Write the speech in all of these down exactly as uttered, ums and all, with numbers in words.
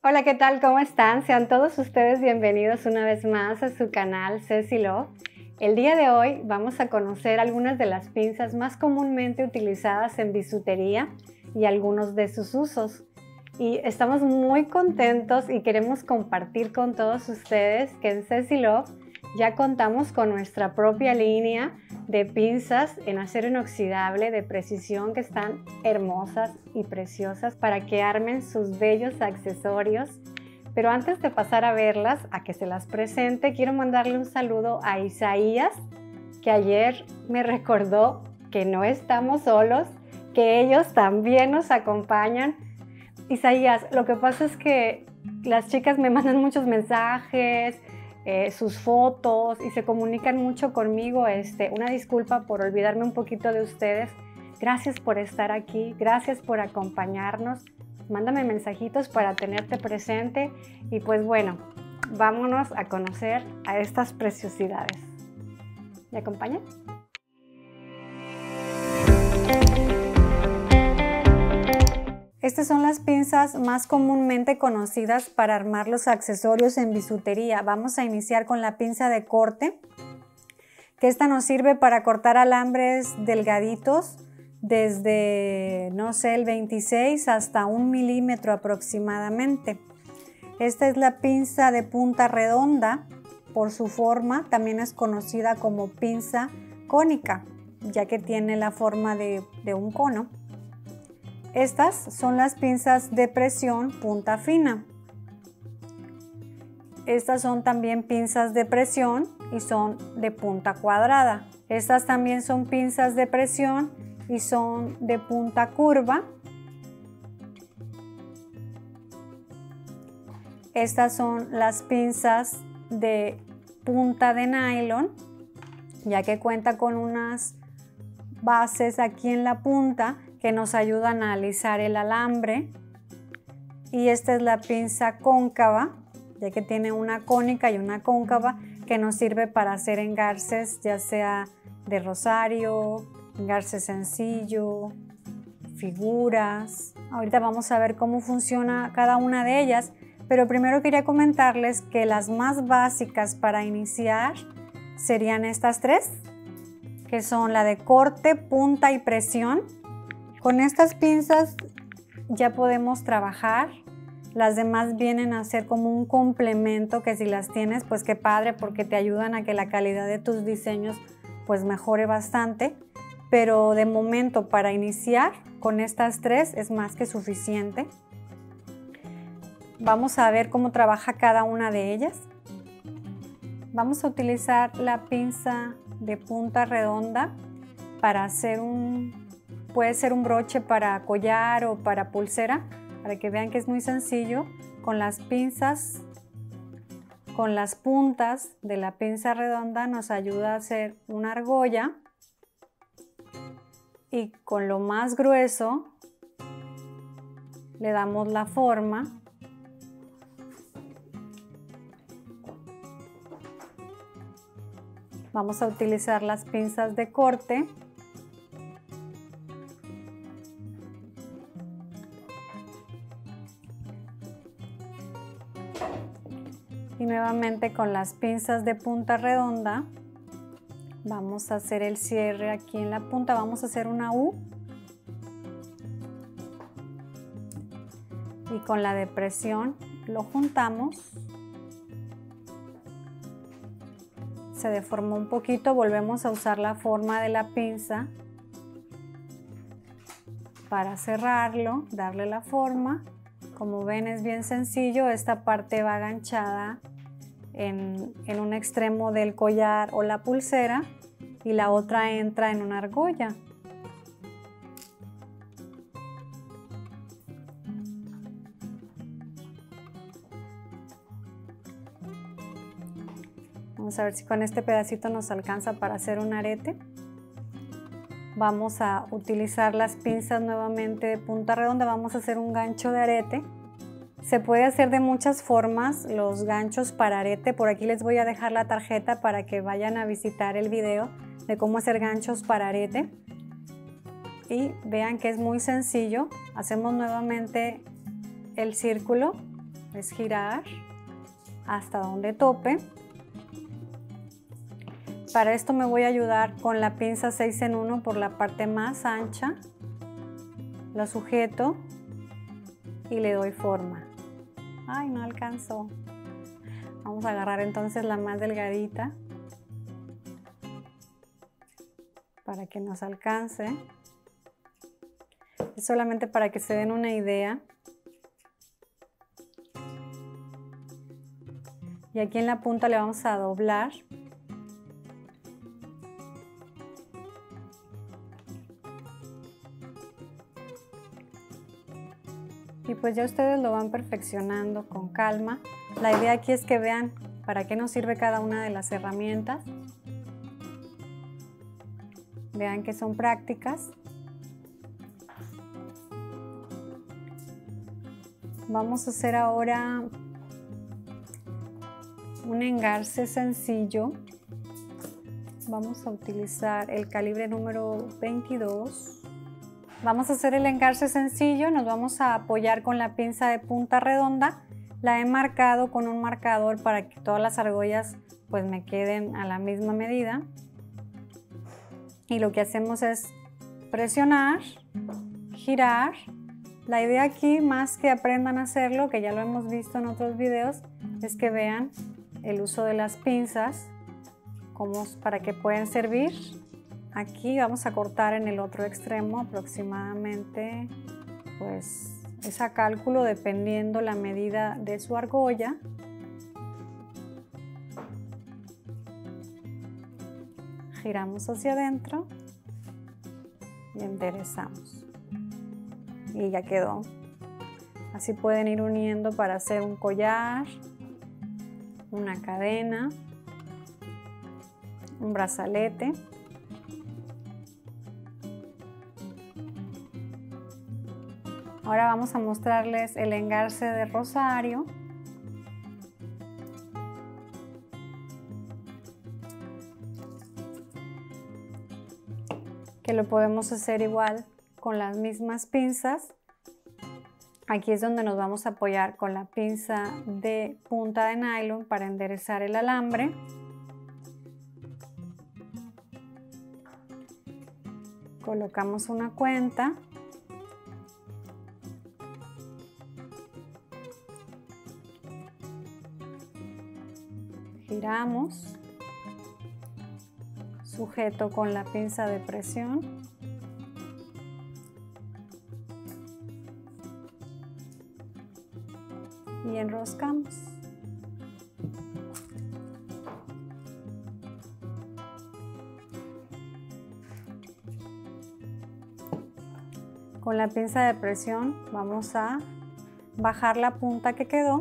Hola, ¿qué tal? ¿Cómo están? Sean todos ustedes bienvenidos una vez más a su canal Ceci Love. El día de hoy vamos a conocer algunas de las pinzas más comúnmente utilizadas en bisutería y algunos de sus usos. Y estamos muy contentos y queremos compartir con todos ustedes que en Ceci Love ya contamos con nuestra propia línea de pinzas en acero inoxidable de precisión que están hermosas y preciosas para que armen sus bellos accesorios. Pero antes de pasar a verlas, a que se las presente, quiero mandarle un saludo a Isaías, que ayer me recordó que no estamos solos, que ellos también nos acompañan. Isaías, lo que pasa es que las chicas me mandan muchos mensajes, eh, sus fotos y se comunican mucho conmigo. Este, una disculpa por olvidarme un poquito de ustedes. Gracias por estar aquí, gracias por acompañarnos. Mándame mensajitos para tenerte presente y pues bueno, vámonos a conocer a estas preciosidades. ¿Me acompañan? Estas son las pinzas más comúnmente conocidas para armar los accesorios en bisutería. Vamos a iniciar con la pinza de corte, que esta nos sirve para cortar alambres delgaditos desde, no sé, el veintiséis hasta un milímetro aproximadamente. Esta es la pinza de punta redonda. Por su forma también es conocida como pinza cónica, ya que tiene la forma de, de un cono. Estas son las pinzas de presión punta fina. Estas son también pinzas de presión y son de punta cuadrada. Estas también son pinzas de presión y son de punta curva. Estas son las pinzas de punta de nylon, ya que cuenta con unas bases aquí en la punta que nos ayudan a alisar el alambre. Y esta es la pinza cóncava, ya que tiene una cónica y una cóncava que nos sirve para hacer engarces, ya sea de rosario, engarce sencillo, figuras. Ahorita vamos a ver cómo funciona cada una de ellas, pero primero quería comentarles que las más básicas para iniciar serían estas tres, que son la de corte, punta y presión. Con estas pinzas ya podemos trabajar. Las demás vienen a ser como un complemento, que si las tienes, pues qué padre, porque te ayudan a que la calidad de tus diseños pues mejore bastante. Pero de momento, para iniciar con estas tres es más que suficiente. Vamos a ver cómo trabaja cada una de ellas. Vamos a utilizar la pinza de punta redonda para hacer un... Puede ser un broche para collar o para pulsera, para que vean que es muy sencillo. Con las pinzas, con las puntas de la pinza redonda nos ayuda a hacer una argolla. Y con lo más grueso le damos la forma. Vamos a utilizar las pinzas de corte. Y nuevamente con las pinzas de punta redonda vamos a hacer el cierre aquí en la punta, vamos a hacer una U. Y con la de presión lo juntamos. Se deformó un poquito, volvemos a usar la forma de la pinza para cerrarlo, darle la forma. Como ven, es bien sencillo. Esta parte va aganchada en, en un extremo del collar o la pulsera y la otra entra en una argolla. Vamos a ver si con este pedacito nos alcanza para hacer un arete. Vamos a utilizar las pinzas nuevamente de punta redonda, vamos a hacer un gancho de arete. Se puede hacer de muchas formas los ganchos para arete. Por aquí les voy a dejar la tarjeta para que vayan a visitar el video de cómo hacer ganchos para arete. Y vean que es muy sencillo. Hacemos nuevamente el círculo, es girar hasta donde tope. Para esto me voy a ayudar con la pinza seis en uno por la parte más ancha. La sujeto y le doy forma. Ay, no alcanzó. Vamos a agarrar entonces la más delgadita para que nos alcance. Es solamente para que se den una idea. Y aquí en la punta le vamos a doblar. Y pues ya ustedes lo van perfeccionando con calma. La idea aquí es que vean para qué nos sirve cada una de las herramientas. Vean que son prácticas. Vamos a hacer ahora un engarce sencillo. Vamos a utilizar el calibre número veintidós. Vamos a hacer el engarce sencillo, nos vamos a apoyar con la pinza de punta redonda. La he marcado con un marcador para que todas las argollas pues me queden a la misma medida. Y lo que hacemos es presionar, girar. La idea aquí, más que aprendan a hacerlo, que ya lo hemos visto en otros videos, es que vean el uso de las pinzas, como para que pueden servir. Aquí vamos a cortar en el otro extremo aproximadamente, pues es a cálculo dependiendo la medida de su argolla. Giramos hacia adentro y enderezamos. Y ya quedó. Así pueden ir uniendo para hacer un collar, una cadena, un brazalete. Ahora vamos a mostrarles el engarce de rosario. Que lo podemos hacer igual con las mismas pinzas. Aquí es donde nos vamos a apoyar con la pinza de punta de nylon para enderezar el alambre. Colocamos una cuenta. Giramos, sujeto con la pinza de presión y enroscamos. Con la pinza de presión vamos a bajar la punta que quedó.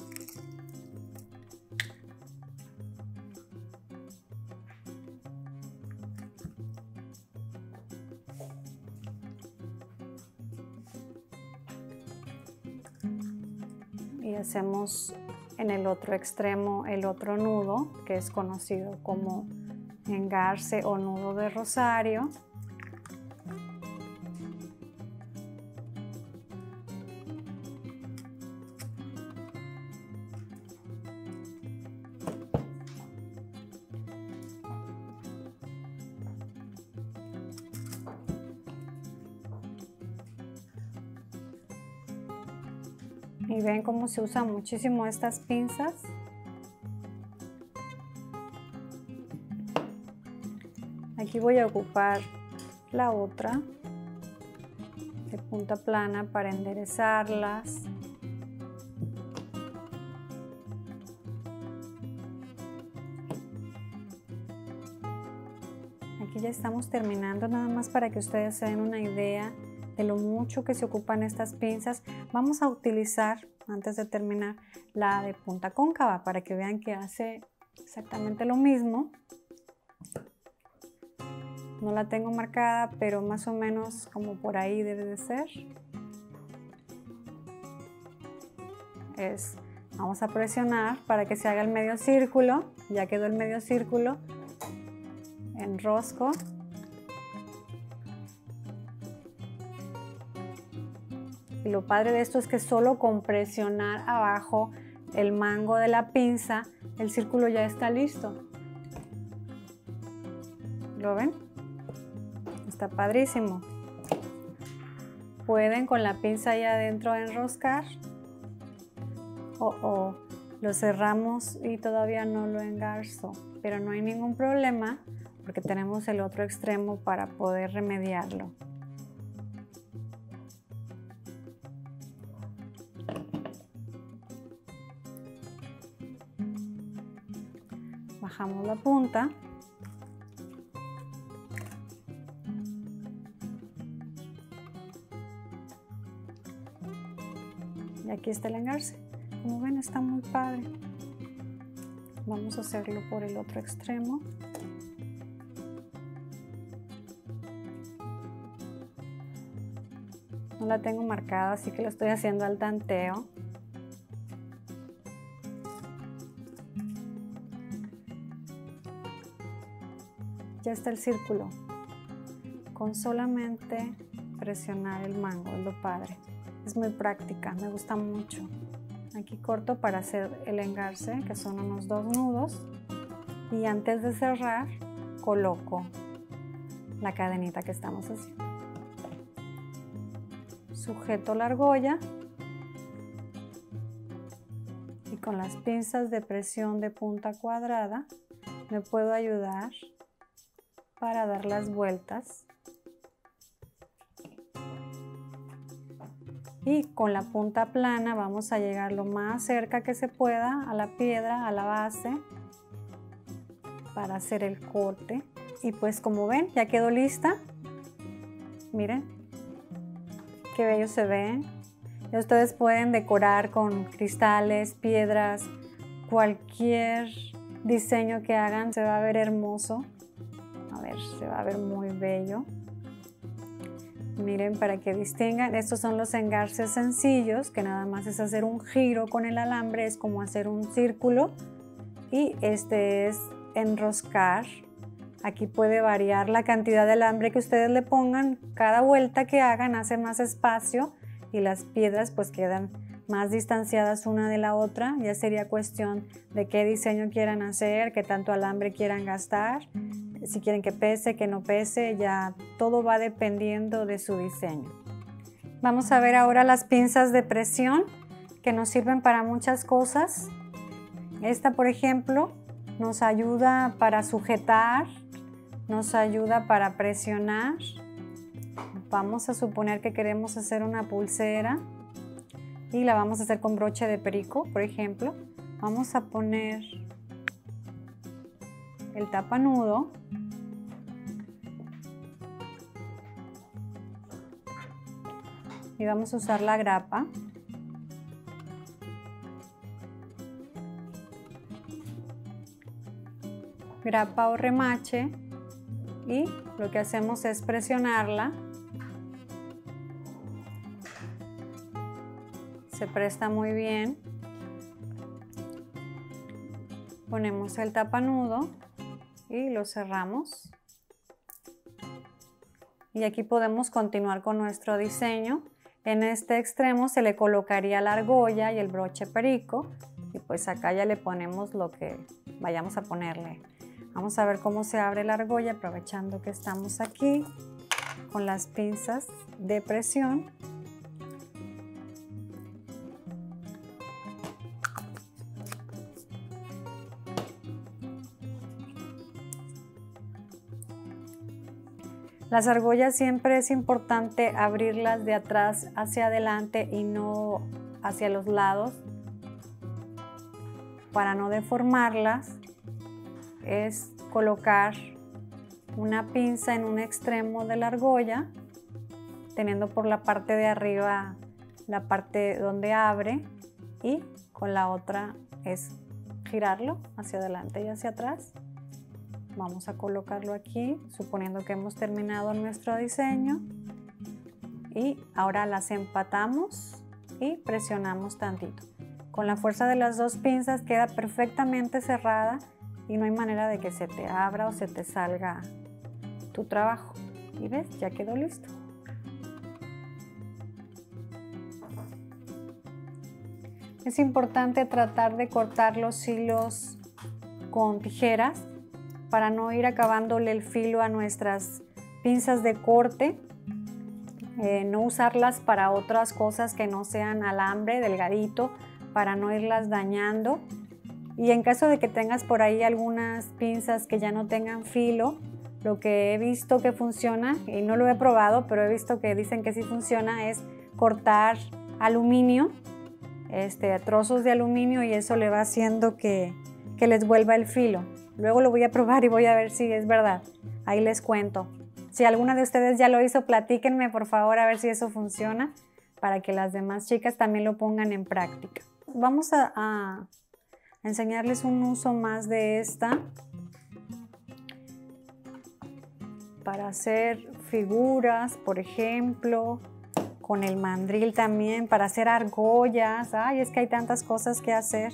Y hacemos en el otro extremo el otro nudo, que es conocido como engarce o nudo de rosario. Y ven cómo se usan muchísimo estas pinzas. Aquí voy a ocupar la otra de punta plana para enderezarlas. Aquí ya estamos terminando, nada más para que ustedes se den una idea de lo mucho que se ocupan estas pinzas. Vamos a utilizar, antes de terminar, la de punta cóncava para que vean que hace exactamente lo mismo. No la tengo marcada, pero más o menos como por ahí debe de ser. Es, vamos a presionar para que se haga el medio círculo. Ya quedó el medio círculo. Enrosco. Y lo padre de esto es que solo con presionar abajo el mango de la pinza, el círculo ya está listo. ¿Lo ven? Está padrísimo. Pueden con la pinza ahí adentro enroscar. O oh, oh, lo cerramos y todavía no lo engarzo. Pero no hay ningún problema porque tenemos el otro extremo para poder remediarlo. Bajamos la punta. Y aquí está el engarce. Como ven, está muy padre. Vamos a hacerlo por el otro extremo. No la tengo marcada, así que lo estoy haciendo al tanteo. Ya está el círculo. Con solamente presionar el mango, es lo padre. Es muy práctica, me gusta mucho. Aquí corto para hacer el engarce, que son unos dos nudos. Y antes de cerrar, coloco la cadenita que estamos haciendo. Sujeto la argolla y con las pinzas de presión de punta cuadrada me puedo ayudar para dar las vueltas. Y con la punta plana vamos a llegar lo más cerca que se pueda a la piedra, a la base, para hacer el corte. Y pues como ven, ya quedó lista. Miren qué bello se ve. Y ustedes pueden decorar con cristales, piedras, cualquier diseño que hagan, se va a ver hermoso. A ver, se va a ver muy bello. Miren, para que distingan, estos son los engarces sencillos, que nada más es hacer un giro con el alambre, es como hacer un círculo. Y este es enroscar. Aquí puede variar la cantidad de alambre que ustedes le pongan. Cada vuelta que hagan hace más espacio y las piedras pues quedan más distanciadas una de la otra. Ya sería cuestión de qué diseño quieran hacer, qué tanto alambre quieran gastar. Si quieren que pese, que no pese, ya todo va dependiendo de su diseño. Vamos a ver ahora las pinzas de presión que nos sirven para muchas cosas. Esta, por ejemplo, nos ayuda para sujetar, nos ayuda para presionar. Vamos a suponer que queremos hacer una pulsera y la vamos a hacer con broche de perico, por ejemplo. Vamos a poner el tapanudo. Y vamos a usar la grapa. Grapa o remache. Y lo que hacemos es presionarla. Se presta muy bien. Ponemos el tapanudo y lo cerramos. Y aquí podemos continuar con nuestro diseño. En este extremo se le colocaría la argolla y el broche perico. Y pues acá ya le ponemos lo que vayamos a ponerle. Vamos a ver cómo se abre la argolla aprovechando que estamos aquí con las pinzas de presión. Las argollas siempre es importante abrirlas de atrás hacia adelante y no hacia los lados para no deformarlas. Es colocar una pinza en un extremo de la argolla, teniendo por la parte de arriba la parte donde abre y con la otra es girarlo hacia adelante y hacia atrás. Vamos a colocarlo aquí, suponiendo que hemos terminado nuestro diseño. Y ahora las empatamos y presionamos tantito. Con la fuerza de las dos pinzas queda perfectamente cerrada y no hay manera de que se te abra o se te salga tu trabajo. Y ves, ya quedó listo. Es importante tratar de cortar los hilos con tijeras para no ir acabándole el filo a nuestras pinzas de corte. Eh, no usarlas para otras cosas que no sean alambre delgadito, para no irlas dañando. Y en caso de que tengas por ahí algunas pinzas que ya no tengan filo, lo que he visto que funciona, y no lo he probado, pero he visto que dicen que sí funciona, es cortar aluminio, este, trozos de aluminio, y eso le va haciendo que, que les vuelva el filo. Luego lo voy a probar y voy a ver si es verdad. Ahí les cuento. Si alguna de ustedes ya lo hizo, platíquenme por favor a ver si eso funciona, para que las demás chicas también lo pongan en práctica. Vamos a, a enseñarles un uso más de esta para hacer figuras, por ejemplo, con el mandril también, para hacer argollas. Ay, es que hay tantas cosas que hacer.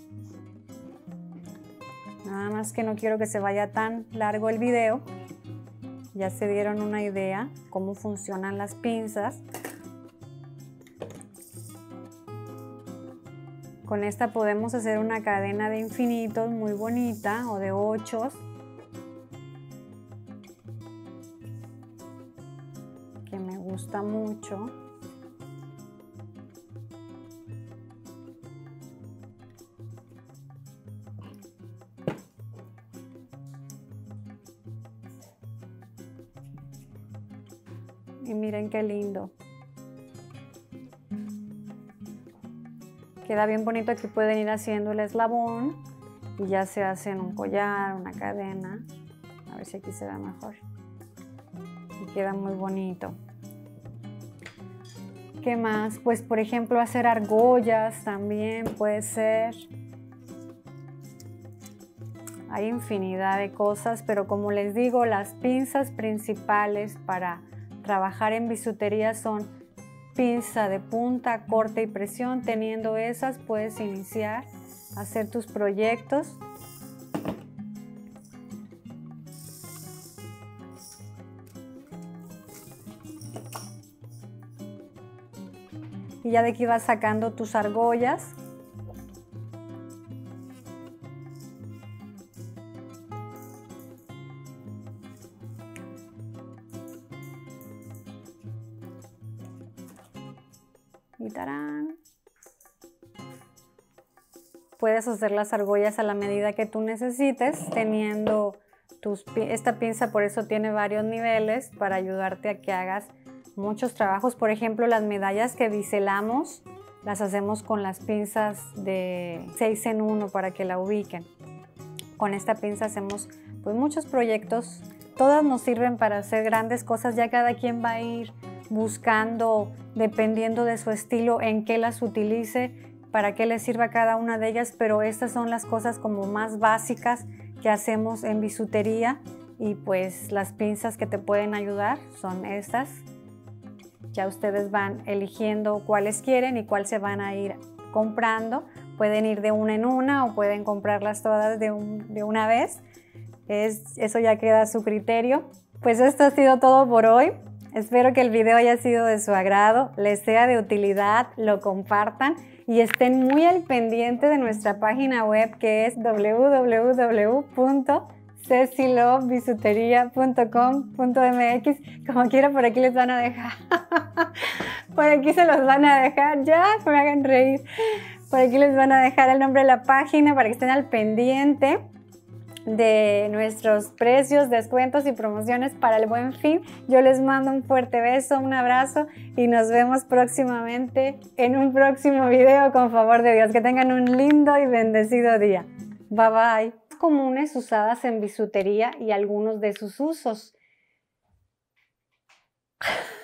Nada más que no quiero que se vaya tan largo el video. Ya se dieron una idea cómo funcionan las pinzas. Con esta podemos hacer una cadena de infinitos muy bonita, o de ochos, que me gusta mucho. Y miren qué lindo. Queda bien bonito. Aquí pueden ir haciendo el eslabón y ya se hacen un collar, una cadena. A ver si aquí se ve mejor. Y queda muy bonito. ¿Qué más? Pues por ejemplo hacer argollas también puede ser. Hay infinidad de cosas, pero como les digo, las pinzas principales para trabajar en bisutería son pinza de punta, corte y presión. Teniendo esas puedes iniciar a hacer tus proyectos. Y ya de aquí vas sacando tus argollas. Y tarán. Puedes hacer las argollas a la medida que tú necesites, teniendo tus, esta pinza, por eso tiene varios niveles para ayudarte a que hagas muchos trabajos. Por ejemplo, las medallas que biselamos las hacemos con las pinzas de seis en uno para que la ubiquen. Con esta pinza hacemos pues muchos proyectos. Todas nos sirven para hacer grandes cosas. Ya cada quien va a ir buscando, dependiendo de su estilo, en qué las utilice, para qué les sirva cada una de ellas, pero estas son las cosas como más básicas que hacemos en bisutería. Y pues las pinzas que te pueden ayudar son estas. Ya ustedes van eligiendo cuáles quieren y cuál se van a ir comprando. Pueden ir de una en una o pueden comprarlas todas de, un, de una vez. Es, eso ya queda a su criterio. Pues esto ha sido todo por hoy. Espero que el video haya sido de su agrado, les sea de utilidad, lo compartan y estén muy al pendiente de nuestra página web, que es w w w punto ceci love bisutería punto com punto m x. Como quiera, por aquí les van a dejar. Por aquí se los van a dejar. Ya, me hagan reír. Por aquí les van a dejar el nombre de la página para que estén al pendiente de nuestros precios, descuentos y promociones para el Buen Fin. Yo les mando un fuerte beso, un abrazo y nos vemos próximamente en un próximo video, con favor de Dios. Que tengan un lindo y bendecido día. Bye bye. Comunes usadas en bisutería y algunos de sus usos.